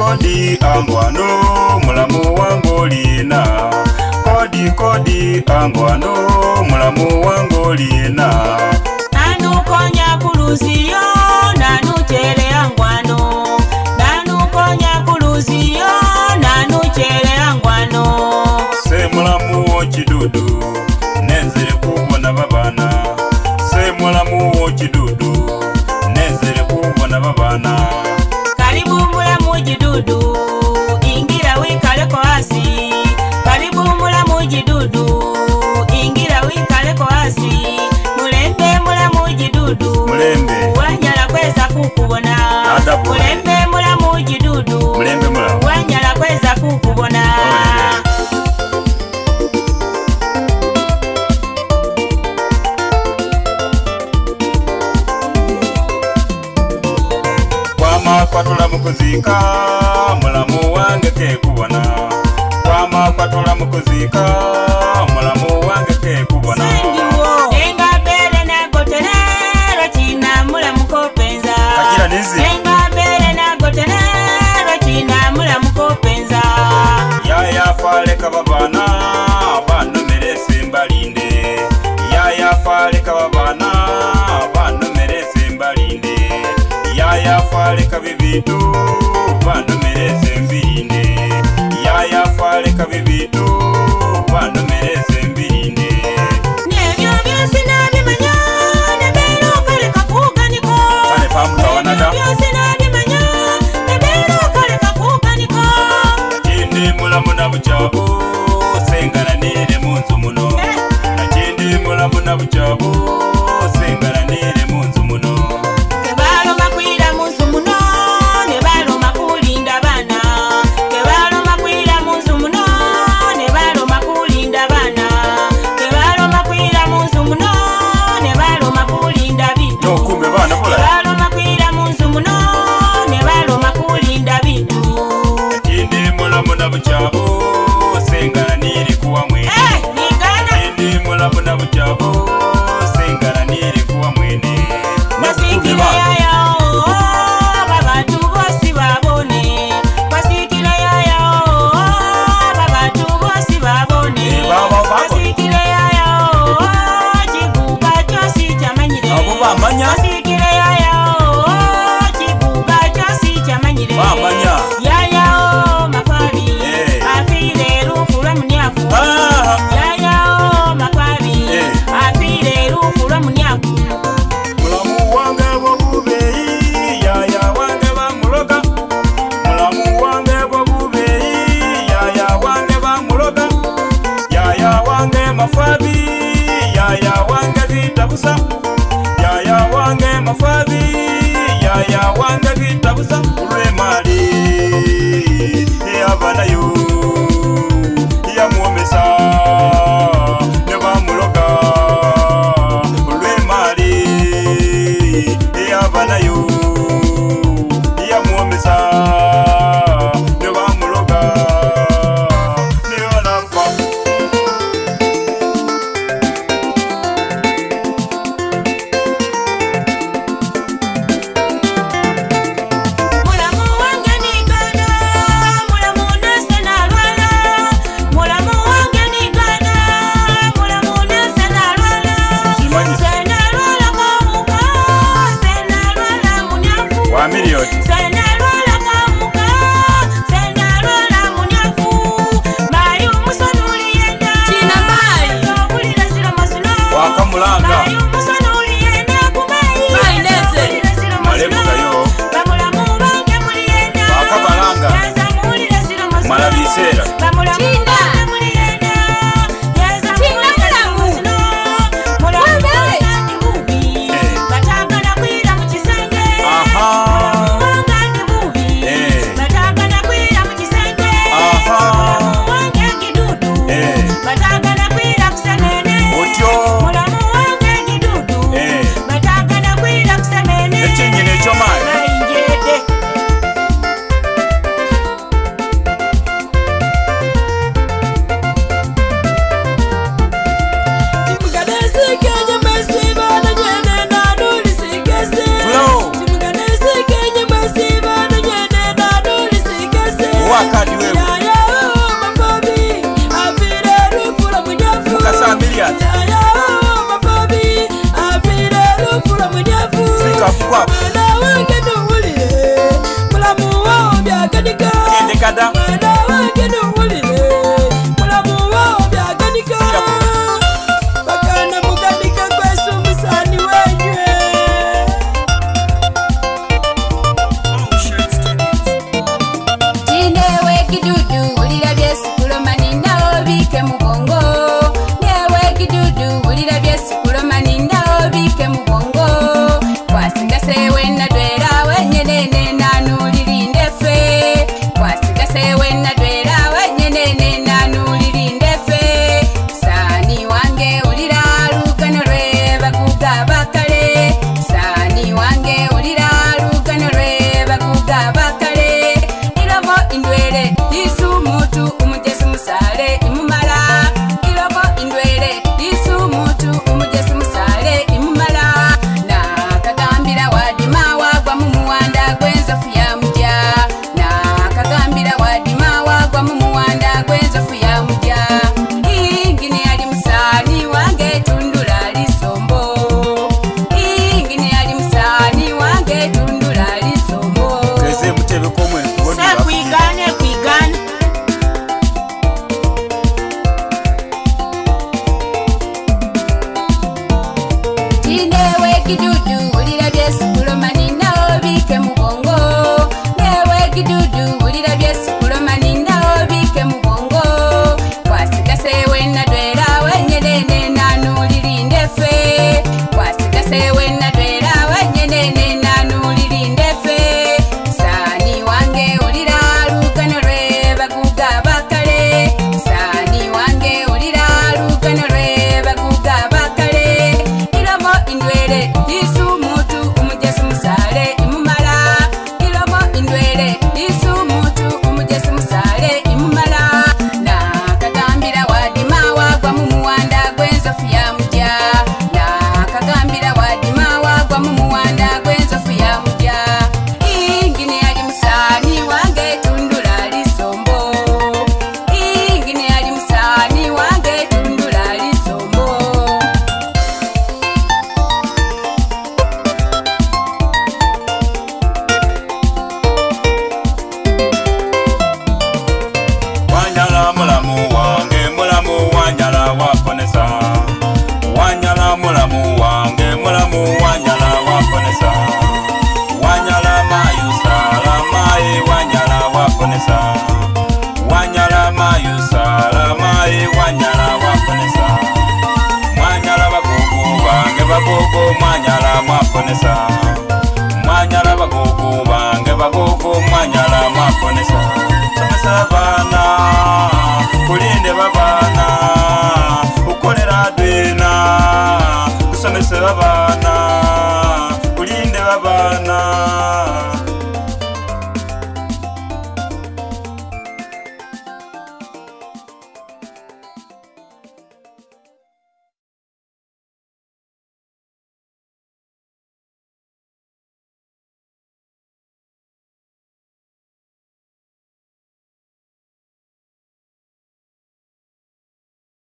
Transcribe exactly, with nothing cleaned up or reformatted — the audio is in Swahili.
Kodi angwano mulamu wangolina. Kodi kodi angwano mulamu wangolina. Nanu konya kuluziyo nanu chere angwano. Nanu konya kuluziyo nanu chere angwano. Se mulamu wo chidudu nenzere kubona babana. Se mulamu wo chidudu nenzere kubona babana. Karibu mulamu jidudu ingira wikale ko hasi. Karibu mulamu jidudu ingira wikale ko hasi. Mulembe mulamu jidudu Mulembe wanyala kweza kukubona. Adabu. Mulembe mulamu jidudu Mulembe mulamu wanyala kweza kukubona. Kwama kwatula mukuzika mulamu wange kekubona. Kwama kwatula mukuzika mulamu wange kekubona. Enga bere na gotenero china mulamu kopenza. Kakira nizi Enga bere na gotenero china mulamu kopenza. Yaya fale kababana bano merese mbalinde. Yaya fale kababana bano merese mbalinde. Yaya fale kabibitu bano merese mbirinde. Yaya fale kabibitu bano merese mbirinde. Nebyo byose nabimanya nebero kale kakuganiko. Kale pamutawanada Nebyo byose nabimanya nebero kale kakuganiko. Nakindi mulamu na buchabu sengana nire munzu muno. Nakindi mulamu na buchabu sengana nire munzu muno. Kebalo makwira munzu muno nebalo makulinda bana. Kebalo makwira munzu muno nebalo makulinda bana. Kebalo makwira munzu muno nebalo makulinda bitu. No kumbe bana bola. Kebalo makwira munzu muno nebalo makulinda bitu. Nakindi mulamu na buchabu sengana nire kuwa mwene. Eh, ningana Nakindi mulamu na buchabu sengana nire kuwa mwene. Basikile yaya o babatu bosi babone. Basikile yaya o babatu bosi babone. Eh, baba, baba. Basikile yaya o chikuga chosi chamanyire. Abo bamanya. Basikile yaya o chikuga chosi chamanyire. Bamanya. Yaya o mafabi Eh. afile rukula munyafu. Ah. Yaya o mafabi Eh. afile rukula munyafu. Mulamu wange bwobubeyi yaya wange bamuloga. Mulamu wange bwobubeyi yaya wange bamuloga. Yaya wange mafabi yaya wange bitabusa. Yaya wange mafabi yaya wange bitabusa. Ulwemali yabanayo yamuomesa ne bamuloga. Ulwemali yabanayo yamuomesa ne bamuloga ne banafa. Mulamu wange nigana, mulamu nase nalwala. Mulamu wange nigana, mulamu nase nalwala. Simanyi. Senalwala kamuka, senalwala munyafu. Wa milioni Senalwala kamuka, senalwala munyafu. Mayu musonuli yenda. China Mbale. Tobulira zira masuno. wakamulanga Mayu musonuli yenda kumayi. Mbale neze. Tobulira zira masuno. malebugayo Bamulamu bange muli yenda. Wakabalanga. Yaza mulira zira masuno. mala biseera. Bamulamu Chinda. bange muli yenda. Yaza Chinda mulira zira mulamu. masuno. Mulamu Mbale. bange ndi bubi. Eh. Batagala kwira mu kisenge. Aha. Mulamu bange ndi Fukwa Kende kada Wanyala mayusala mai wanyala waponesa Mwanyala bagogo bange bagogo mwanyala mwaponesa